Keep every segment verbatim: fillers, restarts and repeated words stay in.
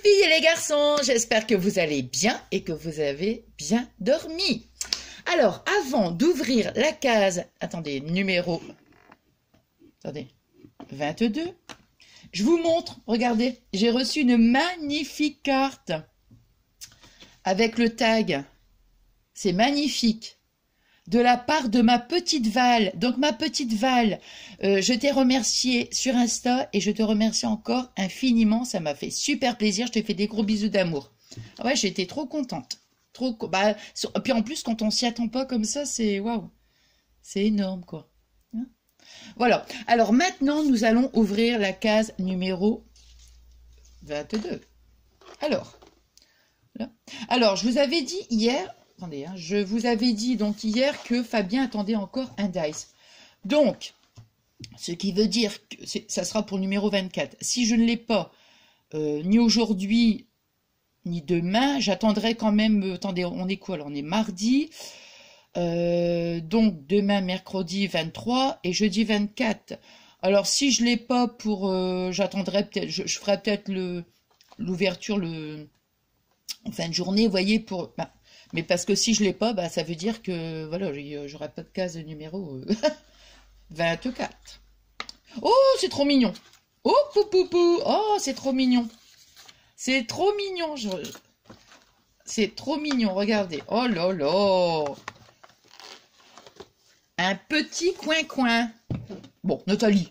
filles et les garçons, j'espère que vous allez bien et que vous avez bien dormi. Alors, avant d'ouvrir la case, attendez, numéro, attendez, vingt-deux, je vous montre, regardez, j'ai reçu une magnifique carte avec le tag, c'est magnifique. De la part de ma petite Val. Donc ma petite Val, euh, je t'ai remercié sur Insta et je te remercie encore infiniment. Ça m'a fait super plaisir. Je te fais des gros bisous d'amour. Ouais, j'ai été trop contente. Trop, bah, sur, puis en plus, quand on s'y attend pas comme ça, c'est waouh. C'est énorme, quoi. Hein, voilà. Alors maintenant, nous allons ouvrir la case numéro vingt-deux. Alors, là. Alors, je vous avais dit hier... Attendez, hein, je vous avais dit donc hier que Fabien attendait encore un dice. Donc, ce qui veut dire que ça sera pour le numéro vingt-quatre. Si je ne l'ai pas, euh, ni aujourd'hui, ni demain, j'attendrai quand même... Attendez, on est quoi là? On est mardi. Euh, donc, demain, mercredi vingt-trois et jeudi vingt-quatre. Alors, si je ne l'ai pas pour... Euh, j'attendrai peut-être... Je, je ferai peut-être l'ouverture le, en fin de journée, vous voyez, pour... Bah, mais parce que si je ne l'ai pas, bah, ça veut dire que voilà, j'aurai pas de case numéro euh, vingt-quatre. Oh, c'est trop mignon. Oh, pou, pou, pou. Oh, c'est trop mignon. C'est trop mignon. Je... C'est trop mignon, regardez. Oh là là. Un petit coin-coin. Bon, Nathalie.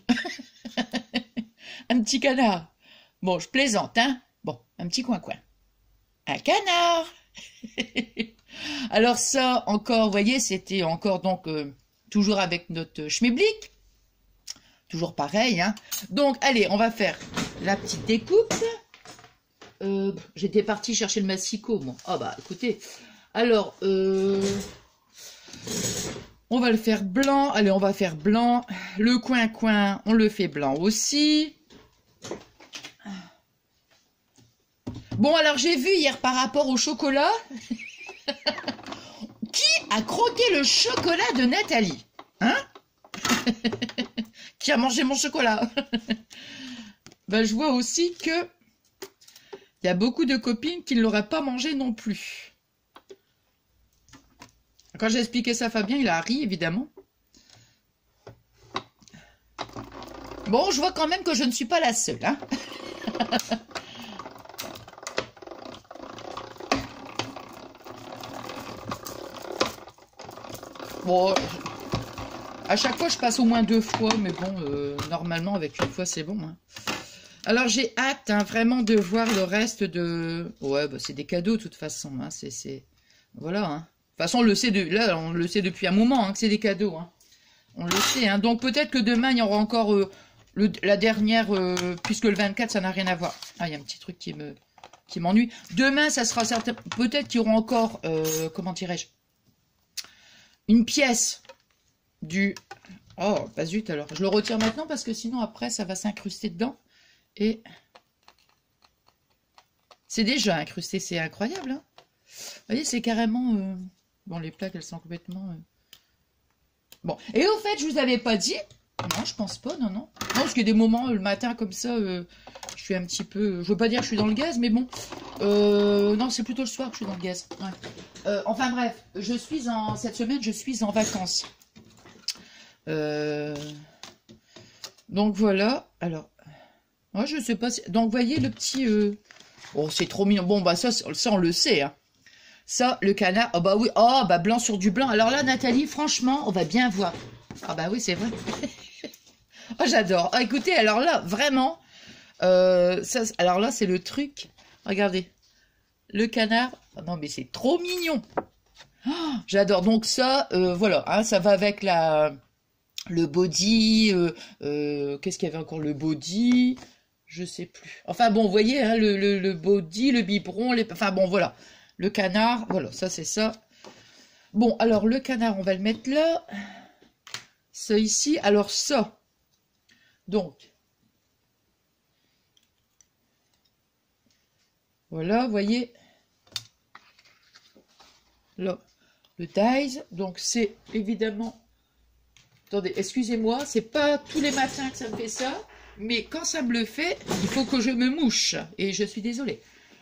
Un petit canard. Bon, je plaisante, hein. Bon, un petit coin-coin. Un canard. Alors ça, encore, vous voyez, c'était encore donc euh, toujours avec notre schmilblick. Toujours pareil, hein. Donc, allez, on va faire la petite découpe. Euh, J'étais partie chercher le massicot, moi. Ah bah, écoutez. Alors, euh, on va le faire blanc. Allez, on va faire blanc. Le coin-coin, on le fait blanc aussi. Bon, alors j'ai vu hier par rapport au chocolat, qui a croqué le chocolat de Nathalie? Hein? Qui a mangé mon chocolat? Ben, je vois aussi que il y a beaucoup de copines qui ne l'auraient pas mangé non plus. Quand j'ai expliqué ça à Fabien, il a ri, évidemment. Bon, je vois quand même que je ne suis pas la seule, hein. Bon, à chaque fois, je passe au moins deux fois, mais bon, euh, normalement, avec une fois, c'est bon. Hein. Alors, j'ai hâte, hein, vraiment, de voir le reste de... Ouais, bah, c'est des cadeaux, de toute façon. Hein, c'est... Voilà. Hein. De toute façon, on le sait, de... Là, on le sait depuis un moment, hein, que c'est des cadeaux. Hein. On le sait. Hein. Donc, peut-être que demain, il y aura encore euh, le... la dernière, euh, puisque le vingt-quatre, ça n'a rien à voir. Ah, il y a un petit truc qui me qui m'ennuie. Demain, ça sera certain... Peut-être qu'il y aura encore... Euh, comment dirais-je? Une pièce du... Oh, pas zut alors. Je le retire maintenant parce que sinon après ça va s'incruster dedans. Et... C'est déjà incrusté, c'est incroyable. Hein, vous voyez, c'est carrément... Euh... Bon, les plaques, elles sont complètement... Euh... Bon, et au fait, je vous avais pas dit... Non, je pense pas, non, non. Non, parce qu'il y a des moments, le matin, comme ça, euh, je suis un petit peu... Je veux pas dire que je suis dans le gaz, mais bon. Euh, non, c'est plutôt le soir que je suis dans le gaz. Ouais. Euh, enfin bref, je suis en... Cette semaine, je suis en vacances. Euh, donc voilà. Alors, moi, je sais pas... Si... Donc, vous voyez le petit... Euh... Oh, c'est trop mignon. Bon, bah ça, ça on le sait, hein. Ça, le canard... Oh, bah oui. Oh, bah blanc sur du blanc. Alors là, Nathalie, franchement, on va bien voir. Ah bah oui, c'est vrai. Oh, j'adore. Ah, écoutez, alors là, vraiment, euh, ça, alors là, c'est le truc. Regardez, le canard. Oh, non, mais c'est trop mignon. Oh, j'adore. Donc ça, euh, voilà, hein, ça va avec la, le body. Euh, euh, Qu'est-ce qu'il y avait encore? Le body, je sais plus. Enfin bon, vous voyez, hein, le, le, le body, le biberon, les, enfin bon, voilà, le canard. Voilà, ça c'est ça. Bon, alors le canard, on va le mettre là. Ça ici, alors ça. Donc, voilà, vous voyez, là, le dies. Donc, c'est évidemment, attendez, excusez-moi, c'est pas tous les matins que ça me fait ça, mais quand ça me le fait, il faut que je me mouche, et je suis désolée.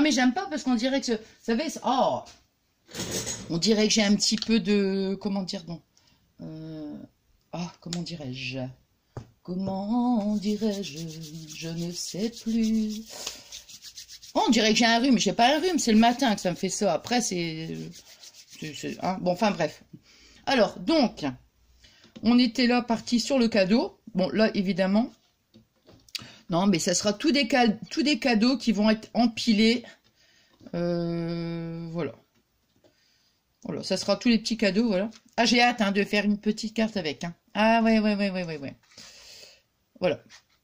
mais j'aime pas parce qu'on dirait que... Vous savez, oh, on dirait que j'ai un petit peu de... Comment dire, non euh, Ah, comment dirais-je Comment dirais-je Je ne sais plus. Oh, on dirait que j'ai un rhume. J'ai pas un rhume, c'est le matin que ça me fait ça. Après, c'est... Hein, bon, enfin, bref. Alors, donc, on était là, parti sur le cadeau. Bon, là, évidemment... Non, mais ça sera tous des, cadeaux, tous des cadeaux qui vont être empilés. Euh, voilà. Voilà, ça sera tous les petits cadeaux, voilà. Ah, j'ai hâte hein, de faire une petite carte avec. Hein. Ah, ouais, ouais, ouais, ouais, ouais, ouais. Voilà.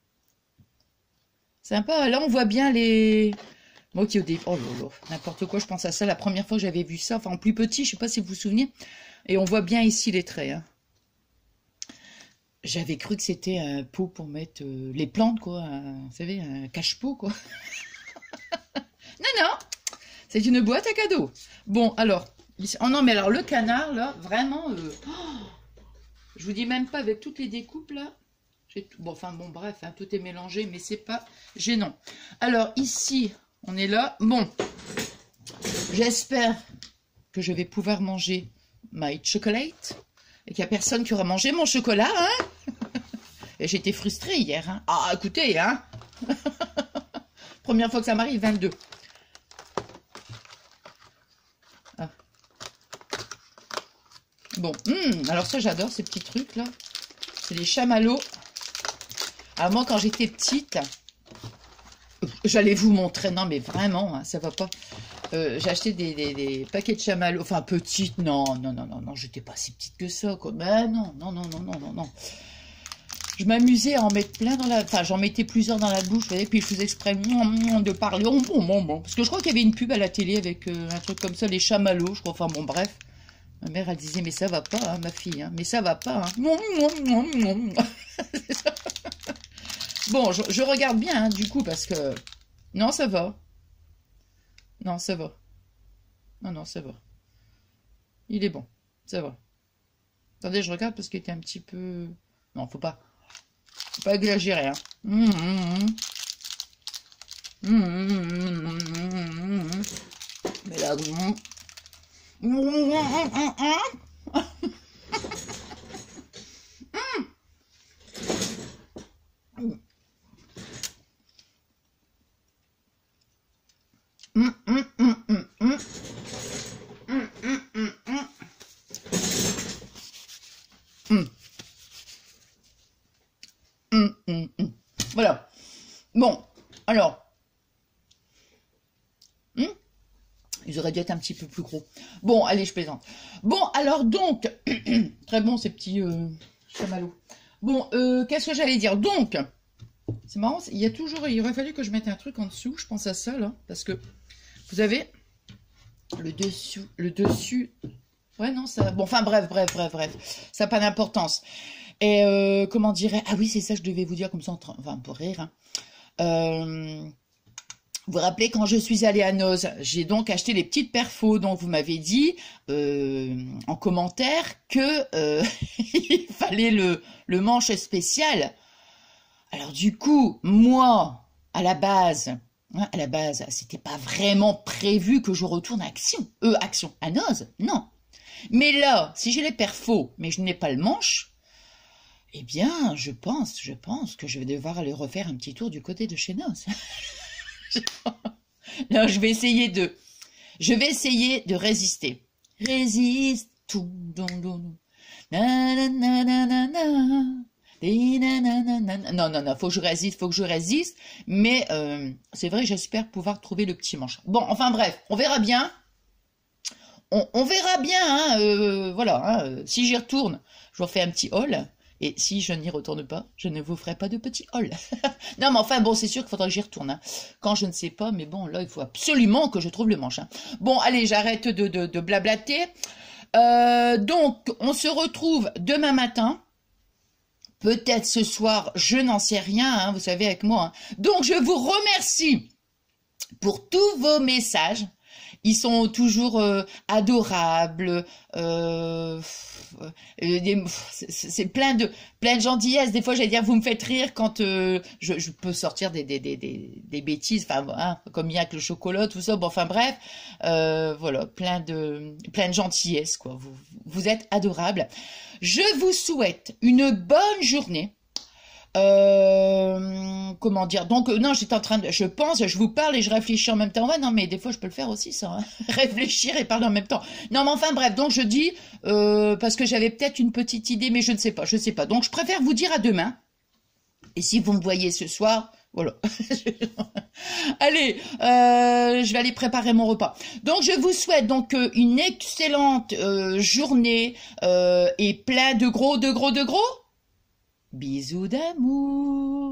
Sympa. Là, on voit bien les... Moi qui au début... Oh là là, n'importe quoi, je pense à ça. La première fois que j'avais vu ça, enfin, en plus petit, je sais pas si vous vous souvenez. Et on voit bien ici les traits, hein. J'avais cru que c'était un pot pour mettre euh, les plantes, quoi. Un, vous savez, un cache-pot, quoi. Non, non. C'est une boîte à cadeaux. Bon, alors. Oh non, mais alors, le canard, là, vraiment... Euh, oh, je vous dis même pas, avec toutes les découpes, là. Tout, bon, enfin, bon, bref, hein, tout est mélangé, mais c'est pas gênant. Alors, ici, on est là. Bon. J'espère que je vais pouvoir manger my chocolate. Et qu'il n'y a personne qui aura mangé mon chocolat, hein. Et j'étais frustrée hier, hein. Ah, écoutez, hein. Première fois que ça m'arrive, vingt-deux. Ah. Bon, hum, alors ça, j'adore ces petits trucs-là. C'est des chamallows. Alors moi, quand j'étais petite, j'allais vous montrer, non mais vraiment, hein, ça va pas. Euh, j'ai acheté des, des, des paquets de chamallows, enfin petites, non, non, non, non, non, j'étais pas si petite que ça, quoi. Ben non, non, non, non, non, non, non. Je m'amusais à en mettre plein dans la... Enfin, j'en mettais plusieurs dans la bouche, et puis je faisais exprès de parler, bon, bon, bon, bon. Parce que je crois qu'il y avait une pub à la télé avec euh, un truc comme ça, les chamallows, je crois, enfin bon, bref. Ma mère, elle disait, mais ça va pas, hein, ma fille, hein, mais ça va pas, hein. Bon, je, je regarde bien, hein, du coup, parce que... Non, ça va. Non, ça va. Non, non, ça va. Il est bon. Ça va. Attendez, je regarde parce qu'il était un petit peu... Non, faut pas... Faut pas exagérer, hein. Mmh, mmh, mmh. Mmh, mmh, mmh, mmh. Mais là... Mmh. Mmh, mmh, mmh, mmh. Mmh, mmh, mmh, mmh, mmh. Mmh, mmh, mmh, mmh. Mmh. Mmh, mmh, mmh. Voilà. Bon, alors. Mmh. Ils auraient dû être un petit peu plus gros. Bon, allez, je plaisante. Bon, alors donc, très bon ces petits euh, chamallows. Bon, euh, qu'est-ce que j'allais dire? Donc, c'est marrant, il y a toujours, il aurait fallu que je mette un truc en dessous, je pense à ça, là, parce que vous avez le dessus, le dessus, ouais, non, ça, bon, enfin, bref, bref, bref, bref, ça n'a pas d'importance. Et, euh, comment dirais, ah oui, c'est ça, je devais vous dire comme ça, enfin, pour rire, hein. Euh, vous vous rappelez, quand je suis allée à Noz, j'ai donc acheté les petites perfos dont vous m'avez dit euh, en commentaire que euh, il fallait le, le manche spécial. Alors du coup, moi, à la base, hein, à la base, c'était pas vraiment prévu que je retourne à Action, euh, Action, à Noz, non. Mais là, si j'ai les perfos, mais je n'ai pas le manche, eh bien, je pense, je pense que je vais devoir aller refaire un petit tour du côté de chez Noz. Non, je vais essayer de, je vais essayer de résister. Résiste, tout, don, don, na, na, na, na, na, na. Non, non, non, faut que je résiste, faut que je résiste. Mais euh, c'est vrai, j'espère pouvoir trouver le petit manche. Bon, enfin bref, on verra bien. On, on verra bien, hein, euh, voilà. Hein, si j'y retourne, je vous refais un petit haul. Et si je n'y retourne pas, je ne vous ferai pas de petit haul. Non, mais enfin, bon, c'est sûr qu'il faudra que j'y retourne. Hein. Quand je ne sais pas, mais bon, là, il faut absolument que je trouve le manche. Hein. Bon, allez, j'arrête de, de, de blablater. Euh, donc, on se retrouve demain matin. Peut-être ce soir, je n'en sais rien, hein, vous savez, avec moi. Hein. Donc, je vous remercie pour tous vos messages. ils sont toujours euh, adorables. Euh, euh, c'est plein de plein de gentillesse. Des fois, j'allais dire, vous me faites rire quand euh, je, je peux sortir des des des des, des bêtises, enfin, hein, comme il y a que le chocolat, tout ça. Bon, enfin bref, euh, voilà, plein de plein de gentillesse, quoi. Vous vous êtes adorables. Je vous souhaite une bonne journée. Euh, comment dire, donc non, j'étais en train de, je pense, je vous parle et je réfléchis en même temps. Ouais, non, mais des fois je peux le faire aussi, ça, hein. Réfléchir et parler en même temps. Non, mais enfin bref, donc je dis euh, parce que j'avais peut-être une petite idée, mais je ne sais pas, je ne sais pas. Donc je préfère vous dire à demain. Et si vous me voyez ce soir, voilà. Allez, euh, je vais aller préparer mon repas. Donc je vous souhaite donc euh, une excellente euh, journée euh, et plein de gros, de gros, de gros. Bisous d'amour.